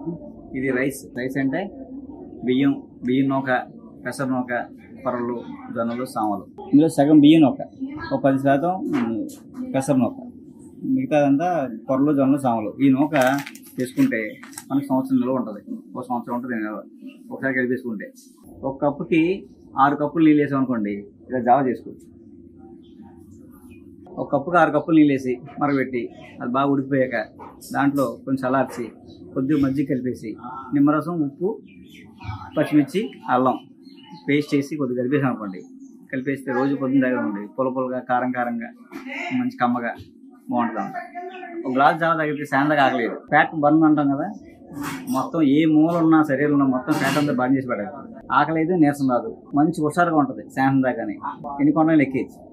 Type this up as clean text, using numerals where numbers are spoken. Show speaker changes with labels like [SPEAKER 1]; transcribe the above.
[SPEAKER 1] ఇది rice. Rice అంటే బియ్యం నూక, పెసర నూక, కొర్రలు, జొన్నలు, సామలు. ఇందులో సగం బియ్యం నూక, ఒక 10% పెసర నూక, మిగతాదంతా కొర్రలు, జొన్నలు, సామలు. ఈ నూక చేసుకుంటే మనకు సంవత్సరం నిల్వ ఉంటుంది. ఒక సంవత్సరం ఉంటుంది నిల్వ ఒకసారి కలిపేసుకుంటే. ఒక కప్పుకి 6 కప్పులు నీళ్ళు వేసాం అనుకోండి, ఇలా జావ చేసుకోవచ్చు. ఒక కప్పుకి 6 కప్పులు నీళ్ళు వేసి మరగబెట్టి అది బాగా ఉడికిపోయాక దాంట్లో కొంచెం చల్లార్చి కొద్దిగా మజ్జిగ కలిపేసి నిమ్మరసం, ఉప్పు, పచ్చిమిర్చి, అల్లం పేస్ట్ చేసి కొద్దిగా కలిపేసాం అనుకోండి. కలిపేస్తే రోజు పొద్దున్న తాగండి. పులపులుగా, కారంగా, మంచి కమ్మగా బాగుంటుంది అంట. ఒక గ్లాస్ జావ తాగితే శాంతగా ఆగలేదు. ఫ్యాట్ బర్న్ అంటాం కదా, మొత్తం ఏ మూల ఉన్నా శరీరంలో మొత్తం ఫ్యాట్ అంతా బర్న్ చేసి పెట్టాలి. ఆకలేదు, నీరసం రాదు, మంచి హుషారుగా ఉంటుంది శాంతం దాకానే. ఎన్ని కొండలు ఎక్కేయచ్చు.